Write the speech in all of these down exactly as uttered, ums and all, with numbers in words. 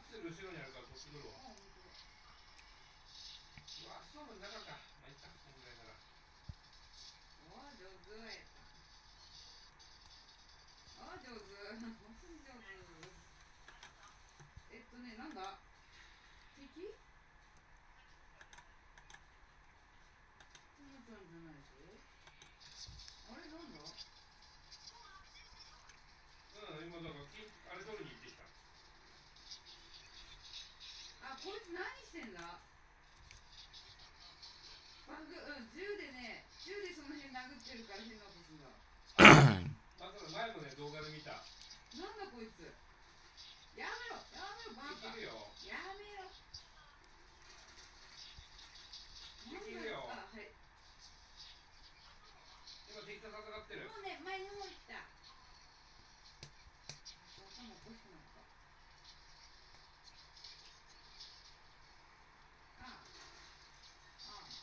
クセル後ろにあるからこっち来るわ。うわ、ストーブの中か。まあ、いった、こんぐらいなら。 おー、上手やった。あー、上手。本当に上手。えっとね、なんだ敵トモちゃんじゃないでしょ。あれなんだ。 うん、今だから、あれ取りに行ってきた。 あ、こいつ何してんだ。バグ、うん、銃でね、銃でその辺殴ってるから変な音すんだ。 まず前もね、動画で見た。 なんだこいつ。やめろ、やめろ、バカ。 できるよ。 やめろ。 できるよ。 あ、はい。 今敵と戦ってる。 もうね、前にも行った。頭おかしくなった。ああ。ああ。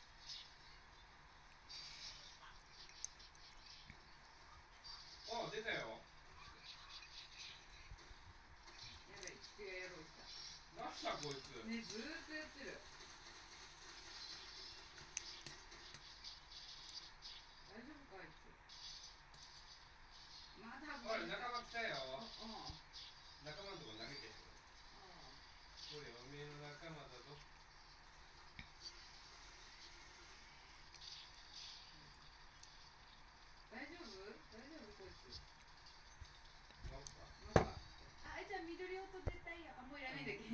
あ、出たよ。 やべえ、机やろうした。 なんだこいつ。 ね、ずーっとやってる。大丈夫かあいつ。まだおい、仲間来たよ。 うん。